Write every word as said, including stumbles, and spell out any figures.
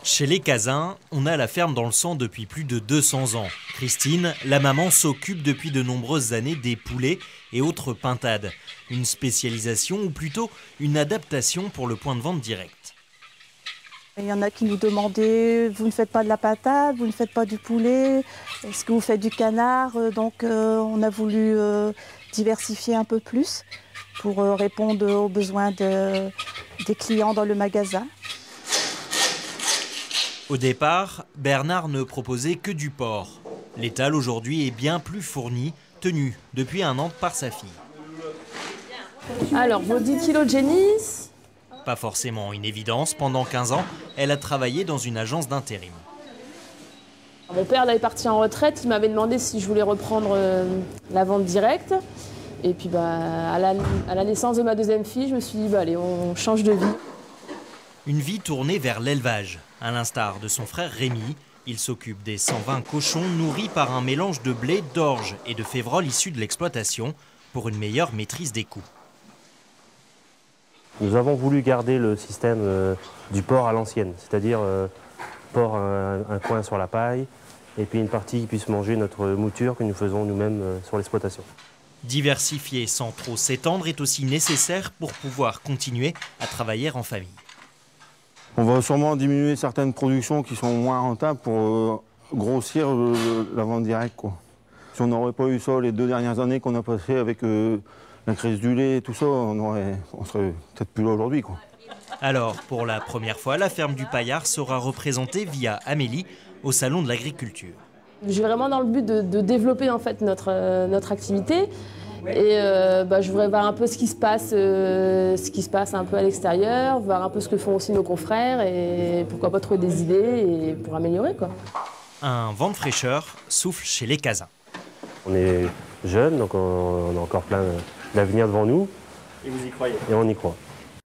Chez les Cazins, on a la ferme dans le sang depuis plus de deux cents ans. Christine, la maman, s'occupe depuis de nombreuses années des poulets et autres pintades. Une spécialisation ou plutôt une adaptation pour le point de vente direct. Il y en a qui nous demandaient, vous ne faites pas de la pintade, vous ne faites pas du poulet, est-ce que vous faites du canard? Donc euh, on a voulu euh, diversifier un peu plus pour euh, répondre aux besoins de, des clients dans le magasin. Au départ, Bernard ne proposait que du porc. L'étal aujourd'hui est bien plus fourni, tenu depuis un an par sa fille. Alors, vos dix kilos de génisse. Pas forcément une évidence, pendant quinze ans, elle a travaillé dans une agence d'intérim. Mon père là, est parti en retraite, il m'avait demandé si je voulais reprendre euh, la vente directe. Et puis bah, à, la, à la naissance de ma deuxième fille, je me suis dit, bah, allez, on change de vie. Une vie tournée vers l'élevage. À l'instar de son frère Rémi, il s'occupe des cent vingt cochons nourris par un mélange de blé, d'orge et de févrole issus de l'exploitation pour une meilleure maîtrise des coûts. Nous avons voulu garder le système euh, du porc à l'ancienne, c'est-à-dire euh, porc un, un coin sur la paille et puis une partie qui puisse manger notre mouture que nous faisons nous-mêmes euh, sur l'exploitation. Diversifier sans trop s'étendre est aussi nécessaire pour pouvoir continuer à travailler en famille. On va sûrement diminuer certaines productions qui sont moins rentables pour euh, grossir euh, la vente directe, quoi. Si on n'aurait pas eu ça les deux dernières années qu'on a passées avec euh, la crise du lait et tout ça, on, aurait, on serait peut-être plus là aujourd'hui, quoi. Alors, pour la première fois, la ferme du Paillard sera représentée via Amélie au Salon de l'Agriculture. Je vais vraiment dans le but de, de développer en fait, notre, euh, notre activité. Et euh, bah, je voudrais voir un peu ce qui se passe, euh, ce qui se passe un peu à l'extérieur, voir un peu ce que font aussi nos confrères et pourquoi pas trouver des idées et pour améliorer, quoi. Un vent de fraîcheur souffle chez les Cazins. On est jeunes, donc on, on a encore plein d'avenir devant nous. Et vous y croyez? Et on y croit.